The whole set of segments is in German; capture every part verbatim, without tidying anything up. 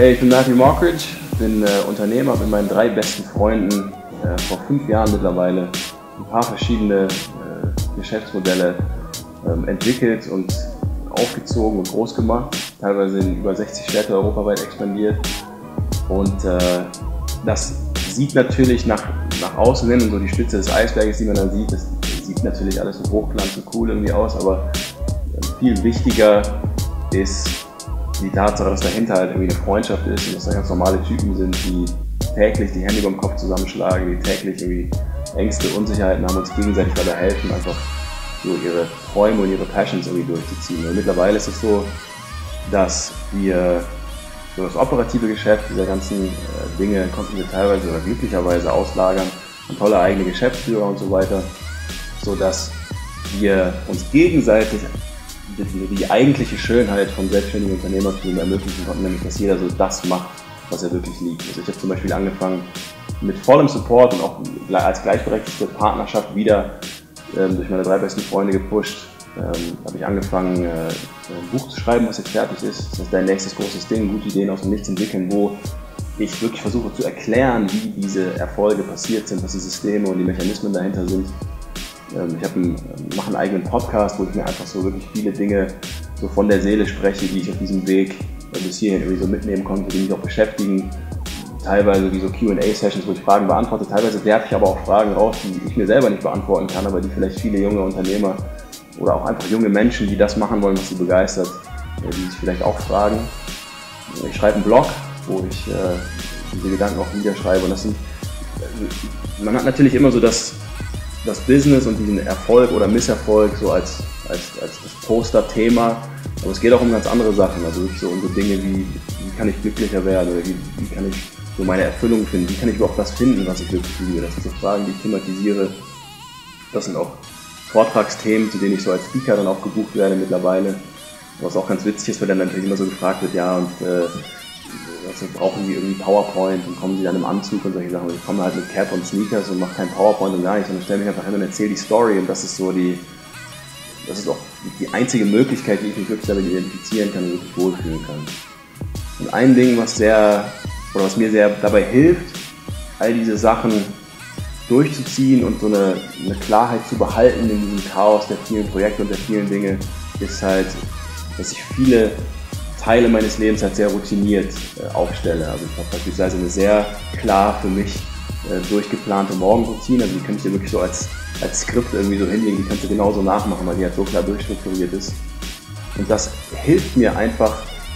Hey, ich bin Matthew Mockridge, bin äh, Unternehmer mit meinen drei besten Freunden äh, vor fünf Jahren mittlerweile ein paar verschiedene äh, Geschäftsmodelle ähm, entwickelt und aufgezogen und groß gemacht, teilweise in über sechzig Städte europaweit expandiert. Und äh, das sieht natürlich nach, nach außen hin und so die Spitze des Eisberges, die man dann sieht, das sieht natürlich alles so hochglanz und cool irgendwie aus, aber viel wichtiger ist die Tatsache, dass dahinter halt irgendwie eine Freundschaft ist und dass da ganz normale Typen sind, die täglich die Hände beim Kopf zusammenschlagen, die täglich irgendwie Ängste, Unsicherheiten haben, uns gegenseitig dabei helfen, einfach so ihre Träume und ihre Passions irgendwie durchzuziehen. Und mittlerweile ist es so, dass wir so das operative Geschäft dieser ganzen äh, Dinge konnten wir teilweise oder glücklicherweise auslagern an tolle eigene Geschäftsführer und so weiter, sodass wir uns gegenseitig die, die eigentliche Schönheit vom selbstständigen Unternehmertum ermöglichen konnten, nämlich dass jeder so das macht, was er wirklich liebt. Also ich habe zum Beispiel angefangen mit vollem Support und auch als gleichberechtigte Partnerschaft wieder ähm, durch meine drei besten Freunde gepusht, ähm, habe ich angefangen, äh, ein Buch zu schreiben, was jetzt fertig ist. Das heißt, dein nächstes großes Ding, gute Ideen aus dem Nichts entwickeln, wo ich wirklich versuche zu erklären, wie diese Erfolge passiert sind, was die Systeme und die Mechanismen dahinter sind. Ähm, ich einen, mache einen eigenen Podcast, wo ich mir einfach so wirklich viele Dinge so von der Seele spreche, die ich auf diesem Weg bis hierhin irgendwie so mitnehmen konnte, die mich auch beschäftigen. Teilweise wie so Q and A-Sessions, wo ich Fragen beantworte. Teilweise werfe ich aber auch Fragen raus, die ich mir selber nicht beantworten kann, aber die vielleicht viele junge Unternehmer oder auch einfach junge Menschen, die das machen wollen, was sie begeistert, die sich vielleicht auch fragen. Ich schreibe einen Blog, wo ich äh, diese Gedanken auch niederschreibe. Und das sind, man hat natürlich immer so das, das Business und diesen Erfolg oder Misserfolg so als, als, als das Poster-Thema. Aber es geht auch um ganz andere Sachen, also wirklich so um so Dinge wie, wie kann ich glücklicher werden oder wie, wie kann ich so meine Erfüllung finden, wie kann ich überhaupt das finden, was ich wirklich liebe. Das sind so Fragen, die ich thematisiere. Das sind auch Vortragsthemen, zu denen ich so als Speaker dann auch gebucht werde mittlerweile. Was auch ganz witzig ist, weil dann natürlich immer so gefragt wird, ja, und äh, also brauchen die irgendwie PowerPoint und kommen sie dann im Anzug und solche Sachen. Und ich komme halt mit Cap und Sneakers und mache kein PowerPoint und gar nichts, sondern stelle mich einfach hin und erzähle die Story. Und das ist so die, das ist auch die einzige Möglichkeit, wie ich mich wirklich damit identifizieren kann und wirklich wohlfühlen kann. Und ein Ding, was sehr, oder was mir sehr dabei hilft, all diese Sachen durchzuziehen und so eine, eine Klarheit zu behalten in diesem Chaos der vielen Projekte und der vielen Dinge, ist halt, dass ich viele Teile meines Lebens halt sehr routiniert äh, aufstelle. Also ich habe beispielsweise eine sehr klar für mich äh, durchgeplante Morgenroutine, also die kann ich dir wirklich so als, als Skript irgendwie so hinlegen, die kannst du genauso nachmachen, weil die halt so klar durchstrukturiert ist. Und das hilft mir einfach,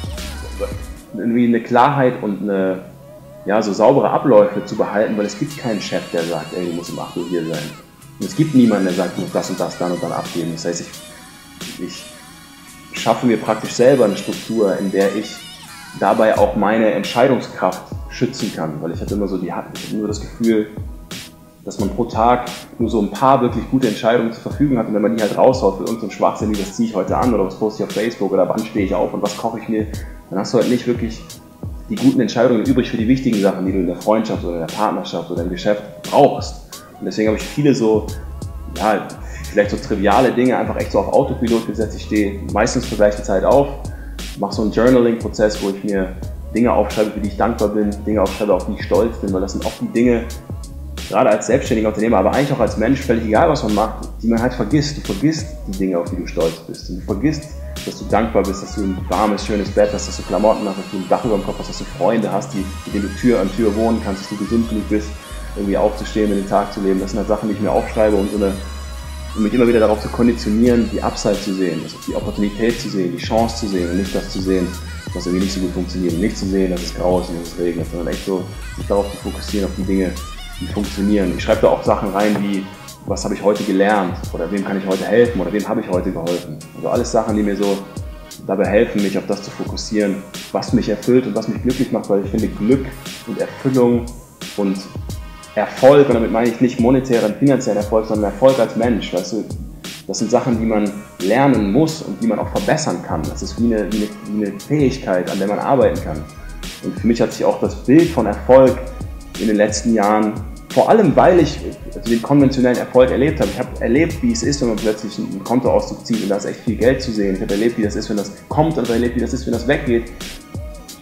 irgendwie eine Klarheit und eine, ja, so saubere Abläufe zu behalten, weil es gibt keinen Chef, der sagt, ey, du musst um acht Uhr hier sein. Und es gibt niemanden, der sagt, du musst das und das dann und dann abgeben. Das heißt, ich, ich schaffe mir praktisch selber eine Struktur, in der ich dabei auch meine Entscheidungskraft schützen kann, weil ich hatte immer so die, ich hatte nur das Gefühl, dass man pro Tag nur so ein paar wirklich gute Entscheidungen zur Verfügung hat und wenn man die halt raushaut für irgendeinen Schwachsinn, wie was ziehe ich heute an oder was poste ich auf Facebook oder wann stehe ich auf und was koche ich mir, dann hast du halt nicht wirklich die guten Entscheidungen übrig für die wichtigen Sachen, die du in der Freundschaft oder in der Partnerschaft oder im Geschäft brauchst. Und deswegen habe ich viele so, ja, vielleicht so triviale Dinge einfach echt so auf Autopilot gesetzt. Ich stehe meistens zur gleichen Zeit auf, mache so einen Journaling-Prozess, wo ich mir Dinge aufschreibe, für die ich dankbar bin, Dinge aufschreibe, auf die ich stolz bin, weil das sind oft die Dinge, gerade als selbstständiger Unternehmer, aber eigentlich auch als Mensch, völlig egal, was man macht, die man halt vergisst. Du vergisst die Dinge, auf die du stolz bist. Und du vergisst, dass du dankbar bist, dass du ein warmes, schönes Bett hast, dass du Klamotten hast, dass du ein Dach über dem Kopf hast, dass du Freunde hast, die, mit denen du Tür an Tür wohnen kannst, dass du gesund genug bist, irgendwie aufzustehen, in den Tag zu leben. Das sind halt Sachen, die ich mir aufschreibe, um, so eine, um mich immer wieder darauf zu konditionieren, die Upside zu sehen, also die Opportunität zu sehen, die Chance zu sehen und nicht das zu sehen, was irgendwie nicht so gut funktioniert. Und nicht zu sehen, dass es grau ist und dass es regnet, sondern echt so mich darauf zu fokussieren, auf die Dinge, die funktionieren. Ich schreibe da auch Sachen rein wie, was habe ich heute gelernt oder wem kann ich heute helfen oder wem habe ich heute geholfen. Also alles Sachen, die mir so dabei helfen, mich auf das zu fokussieren, was mich erfüllt und was mich glücklich macht, weil ich finde Glück und Erfüllung und Erfolg, und damit meine ich nicht monetären, finanziellen Erfolg, sondern Erfolg als Mensch, weißt du, das sind Sachen, die man lernen muss und die man auch verbessern kann. Das ist wie eine, wie eine, wie eine Fähigkeit, an der man arbeiten kann. Und für mich hat sich auch das Bild von Erfolg in den letzten Jahren, vor allem weil ich also den konventionellen Erfolg erlebt habe. Ich habe erlebt, wie es ist, wenn man plötzlich einen Kontoauszug zieht und da ist echt viel Geld zu sehen. Ich habe erlebt, wie das ist, wenn das kommt und ich habe erlebt, wie das ist, wenn das weggeht.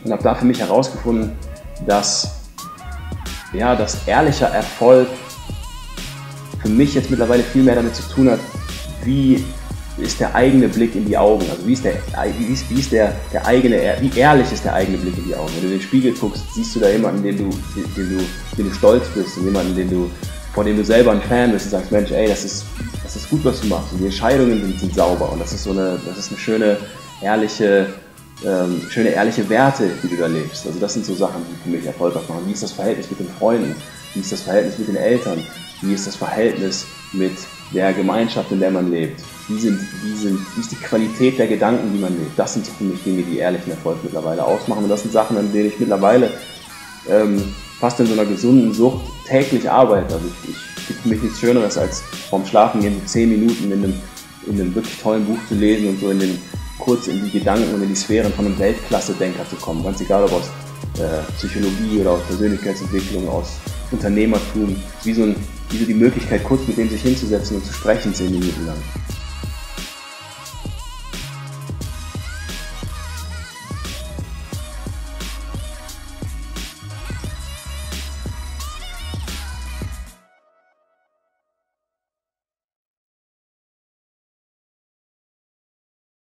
und habe da für mich herausgefunden, dass, ja, dass ehrlicher Erfolg für mich jetzt mittlerweile viel mehr damit zu tun hat, wie ist der eigene Blick in die Augen, also wie ist der, wie ist, wie ist der, der eigene, wie ehrlich ist der eigene Blick in die Augen. Wenn du in den Spiegel guckst, siehst du da jemanden, den du, den du, den du stolz bist, und jemanden, den du, vor dem du selber ein Fan bist und sagst, Mensch, ey, das ist, das ist gut, was du machst, und die Entscheidungen sind, sind sauber, und das ist so eine, das ist eine schöne, ehrliche, ähm, schöne, ehrliche Werte, die du da lebst. Also das sind so Sachen, die für mich erfolgreich machen. Wie ist das Verhältnis mit den Freunden? Wie ist das Verhältnis mit den Eltern? Wie ist das Verhältnis mit der Gemeinschaft, in der man lebt? Wie, sind, wie, sind, wie ist die Qualität der Gedanken, die man lebt? Das sind so für mich Dinge, die ehrlichen Erfolg mittlerweile ausmachen. Und das sind Sachen, an denen ich mittlerweile ähm, fast in so einer gesunden Sucht täglich arbeite. Also ich, ich, es gibt für mich nichts Schöneres, als vorm Schlafengehen so zehn Minuten in einem, in einem wirklich tollen Buch zu lesen und so in den, kurz in die Gedanken und in die Sphären von einem Weltklasse-Denker zu kommen. Ganz egal, ob aus äh, Psychologie oder aus Persönlichkeitsentwicklung, aus Unternehmertum. Wie so, ein, wie so die Möglichkeit, kurz mit dem sich hinzusetzen und zu sprechen, zehn Minuten lang.